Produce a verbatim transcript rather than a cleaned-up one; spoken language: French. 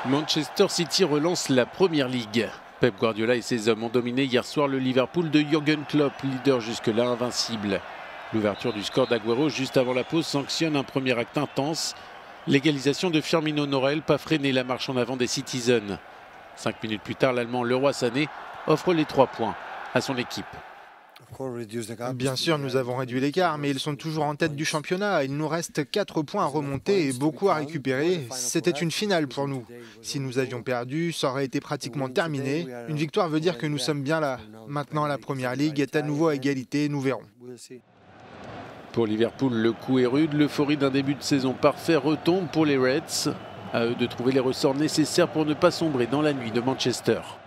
Manchester City relance la Première Ligue. Pep Guardiola et ses hommes ont dominé hier soir le Liverpool de Jürgen Klopp, leader jusque-là invincible. L'ouverture du score d'Aguero juste avant la pause sanctionne un premier acte intense. L'égalisation de Firmino n'aurait pas freiné la marche en avant des Citizens. Cinq minutes plus tard, l'Allemand Leroy Sané offre les trois points à son équipe. Bien sûr, nous avons réduit l'écart, mais ils sont toujours en tête du championnat. Il nous reste quatre points à remonter et beaucoup à récupérer. C'était une finale pour nous. Si nous avions perdu, ça aurait été pratiquement terminé. Une victoire veut dire que nous sommes bien là. Maintenant, la Première Ligue est à nouveau à égalité, nous verrons. Pour Liverpool, le coup est rude. L'euphorie d'un début de saison parfait retombe pour les Reds. À eux de trouver les ressorts nécessaires pour ne pas sombrer dans la nuit de Manchester.